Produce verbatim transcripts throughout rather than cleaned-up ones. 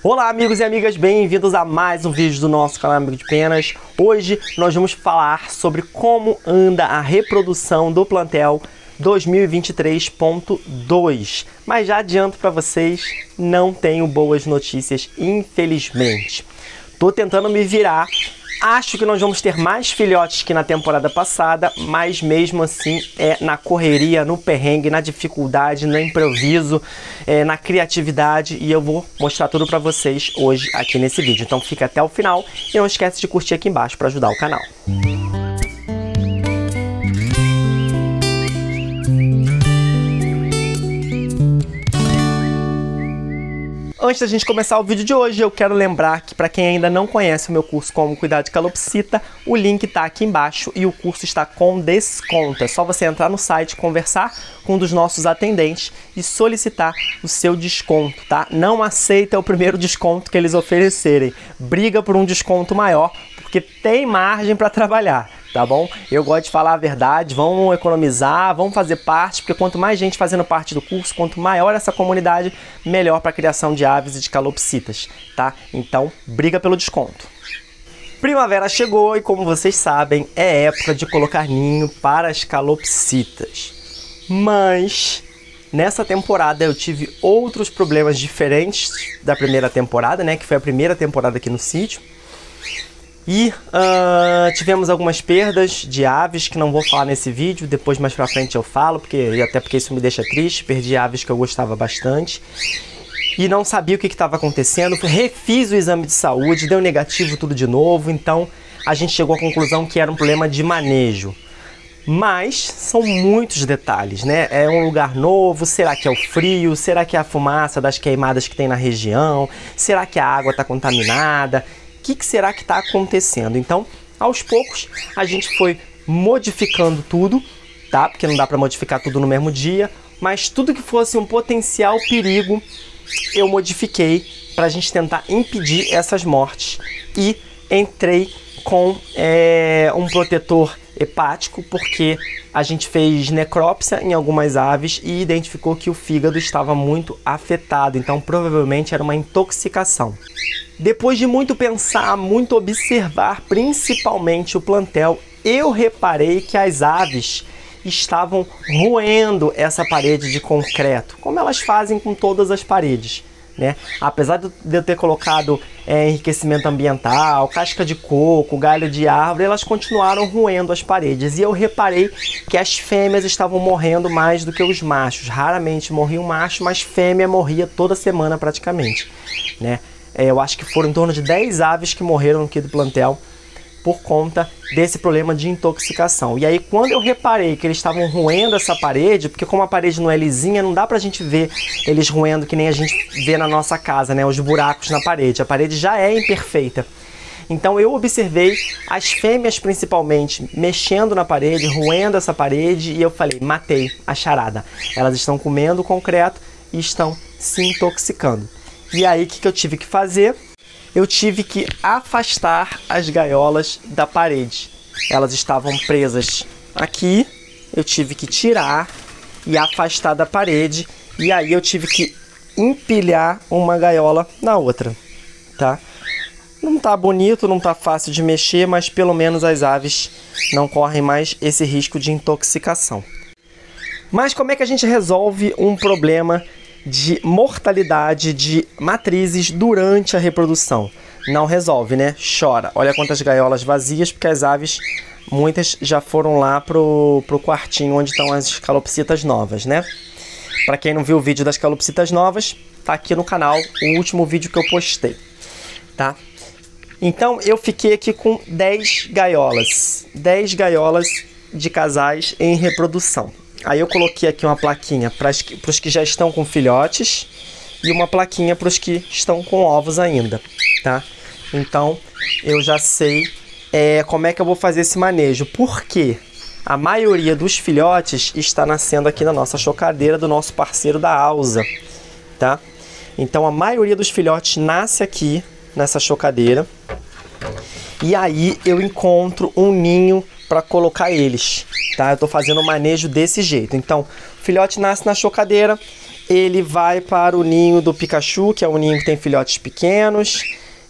Olá amigos e amigas, bem-vindos a mais um vídeo do nosso canal Amigo de Penas. Hoje nós vamos falar sobre como anda a reprodução do plantel dois mil e vinte e três ponto dois. Mas já adianto para vocês, não tenho boas notícias, infelizmente. Tô tentando me virar. Acho que nós vamos ter mais filhotes que na temporada passada, mas mesmo assim é na correria, no perrengue, na dificuldade, no improviso, é, na criatividade, e eu vou mostrar tudo pra vocês hoje aqui nesse vídeo. Então fica até o final e não esquece de curtir aqui embaixo para ajudar o canal. Antes da gente começar o vídeo de hoje, eu quero lembrar que para quem ainda não conhece o meu curso Como Cuidar de Calopsita, o link está aqui embaixo e o curso está com desconto. É só você entrar no site, conversar com um dos nossos atendentes e solicitar o seu desconto, tá? Não aceita o primeiro desconto que eles oferecerem. Briga por um desconto maior, porque tem margem para trabalhar. Tá bom? Eu gosto de falar a verdade, vamos economizar, vamos fazer parte, porque quanto mais gente fazendo parte do curso, quanto maior essa comunidade, melhor para a criação de aves e de calopsitas, tá? Então, briga pelo desconto. Primavera chegou e, como vocês sabem, é época de colocar ninho para as calopsitas. Mas, nessa temporada eu tive outros problemas diferentes da primeira temporada, né? Que foi a primeira temporada aqui no sítio. E uh, tivemos algumas perdas de aves que não vou falar nesse vídeo, depois mais pra frente eu falo, porque, até porque isso me deixa triste. Perdi aves que eu gostava bastante e não sabia o que estava acontecendo. Refiz o exame de saúde, deu negativo tudo de novo, então a gente chegou à conclusão que era um problema de manejo. Mas são muitos detalhes, né? É um lugar novo, será que é o frio? Será que é a fumaça das queimadas que tem na região? Será que a água está contaminada? O que, que será que está acontecendo? Então, aos poucos, a gente foi modificando tudo, tá? Porque não dá para modificar tudo no mesmo dia, mas tudo que fosse um potencial perigo, eu modifiquei para a gente tentar impedir essas mortes. E entrei com é, um protetor hepático, porque a gente fez necrópsia em algumas aves e identificou que o fígado estava muito afetado, então provavelmente era uma intoxicação. Depois de muito pensar, muito observar, principalmente o plantel, eu reparei que as aves estavam roendo essa parede de concreto, como elas fazem com todas as paredes, né? Apesar de eu ter colocado é, enriquecimento ambiental, casca de coco, galho de árvore, elas continuaram roendo as paredes. E eu reparei que as fêmeas estavam morrendo mais do que os machos. Raramente morria um macho, mas fêmea morria toda semana praticamente, né? Eu acho que foram em torno de dez aves que morreram aqui do plantel por conta desse problema de intoxicação. E aí, quando eu reparei que eles estavam roendo essa parede, porque como a parede não é lisinha, não dá pra gente ver eles roendo que nem a gente vê na nossa casa, né? Os buracos na parede. A parede já é imperfeita. Então eu observei as fêmeas principalmente mexendo na parede, roendo essa parede, e eu falei, matei a charada. Elas estão comendo o concreto e estão se intoxicando. E aí, o que, que eu tive que fazer? Eu tive que afastar as gaiolas da parede. Elas estavam presas aqui, eu tive que tirar e afastar da parede. E aí eu tive que empilhar uma gaiola na outra, tá? Não tá bonito, não tá fácil de mexer, mas pelo menos as aves não correm mais esse risco de intoxicação. Mas como é que a gente resolve um problema de mortalidade de matrizes durante a reprodução? Não resolve, né? Chora. Olha quantas gaiolas vazias, porque as aves, muitas já foram lá pro, pro quartinho onde estão as calopsitas novas, né? Para quem não viu o vídeo das calopsitas novas, tá aqui no canal o último vídeo que eu postei, tá? Então eu fiquei aqui com dez gaiolas, dez gaiolas de casais em reprodução. Aí eu coloquei aqui uma plaquinha para os que já estão com filhotes e uma plaquinha para os que estão com ovos ainda, tá? Então eu já sei é, como é que eu vou fazer esse manejo, porque a maioria dos filhotes está nascendo aqui na nossa chocadeira do nosso parceiro da Alza, tá? Então a maioria dos filhotes nasce aqui nessa chocadeira e aí eu encontro um ninho para colocar eles, tá? Eu tô fazendo o manejo desse jeito. Então, o filhote nasce na chocadeira, ele vai para o ninho do Pikachu, que é um ninho que tem filhotes pequenos.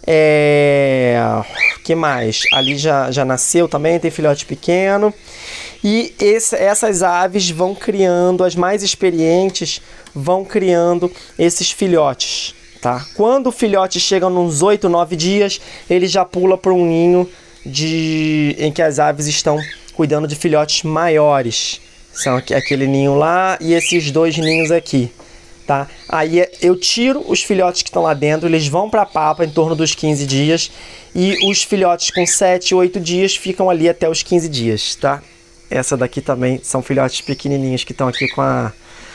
É... que mais? Ali já, já nasceu também, tem filhote pequeno. E esse, essas aves vão criando, as mais experientes vão criando esses filhotes, tá? Quando o filhote chega nos oito, nove dias, ele já pula para um ninho de... em que as aves estão cuidando de filhotes maiores. São aquele ninho lá e esses dois ninhos aqui, tá? Aí eu tiro os filhotes que estão lá dentro, eles vão para a papa em torno dos quinze dias e os filhotes com sete, oito dias ficam ali até os quinze dias, tá? Essa daqui também são filhotes pequenininhos que estão aqui com a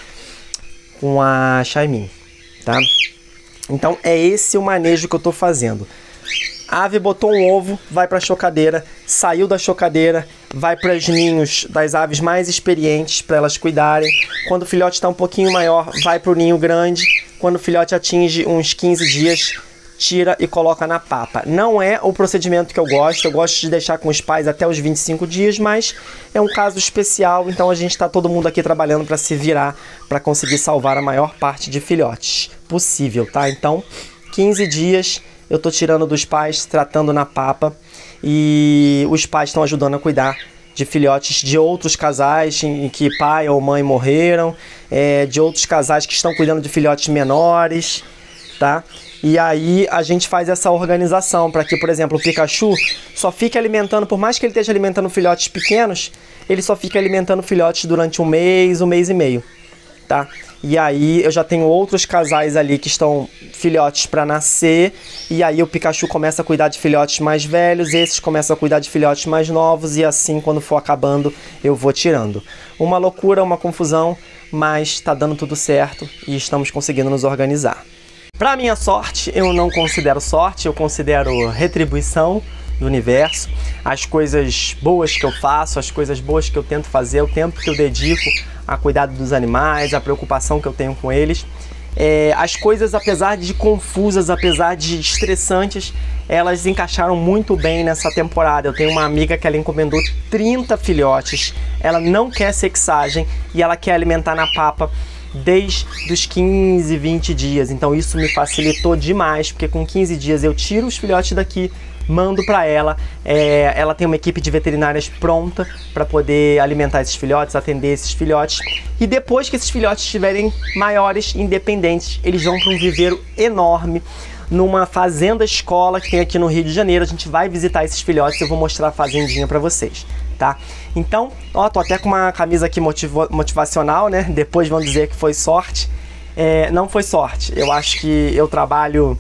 com a Shaimin, tá? Então é esse o manejo que eu tô fazendo. A ave botou um ovo, vai para a chocadeira, saiu da chocadeira, vai para os ninhos das aves mais experientes para elas cuidarem. Quando o filhote está um pouquinho maior, vai para o ninho grande. Quando o filhote atinge uns quinze dias, tira e coloca na papa. Não é o procedimento que eu gosto, eu gosto de deixar com os pais até os vinte e cinco dias, mas é um caso especial, então a gente está todo mundo aqui trabalhando para se virar, para conseguir salvar a maior parte de filhotes possível, tá? Então, quinze dias eu tô tirando dos pais, tratando na papa, e os pais estão ajudando a cuidar de filhotes de outros casais em que pai ou mãe morreram, é, de outros casais que estão cuidando de filhotes menores, tá? E aí a gente faz essa organização para que, por exemplo, o Pikachu só fique alimentando, por mais que ele esteja alimentando filhotes pequenos, ele só fica alimentando filhotes durante um mês, um mês e meio, tá? E aí eu já tenho outros casais ali que estão filhotes para nascer, e aí o Pikachu começa a cuidar de filhotes mais velhos, esses começam a cuidar de filhotes mais novos, e assim quando for acabando eu vou tirando. Uma loucura, uma confusão, mas tá dando tudo certo e estamos conseguindo nos organizar. Para minha sorte, eu não considero sorte, eu considero retribuição do universo. As coisas boas que eu faço, as coisas boas que eu tento fazer, o tempo que eu dedico a cuidado dos animais, a preocupação que eu tenho com eles. É, as coisas, apesar de confusas, apesar de estressantes, elas encaixaram muito bem nessa temporada. Eu tenho uma amiga que ela encomendou trinta filhotes, ela não quer sexagem e ela quer alimentar na papa desde os quinze, vinte dias. Então isso me facilitou demais, porque com quinze dias eu tiro os filhotes daqui, mando para ela, é, ela tem uma equipe de veterinárias pronta para poder alimentar esses filhotes, atender esses filhotes, e depois que esses filhotes estiverem maiores, independentes, eles vão para um viveiro enorme, numa fazenda escola que tem aqui no Rio de Janeiro. A gente vai visitar esses filhotes, eu vou mostrar a fazendinha para vocês, tá? Então, ó, tô até com uma camisa aqui motiva motivacional, né? Depois vão dizer que foi sorte. É, não foi sorte, eu acho que eu trabalho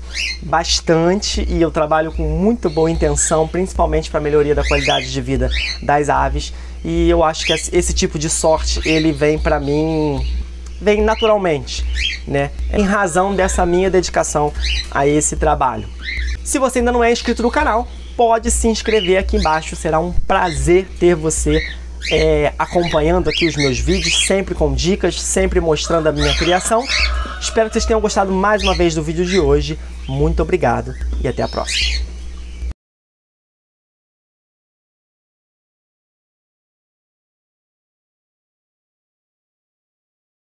bastante e eu trabalho com muito boa intenção, principalmente para a melhoria da qualidade de vida das aves, e eu acho que esse tipo de sorte, ele vem para mim, vem naturalmente, né? Em razão dessa minha dedicação a esse trabalho. Se você ainda não é inscrito no canal, pode se inscrever aqui embaixo, será um prazer ter você É, acompanhando aqui os meus vídeos, sempre com dicas, sempre mostrando a minha criação. Espero que vocês tenham gostado mais uma vez do vídeo de hoje. Muito obrigado e até a próxima.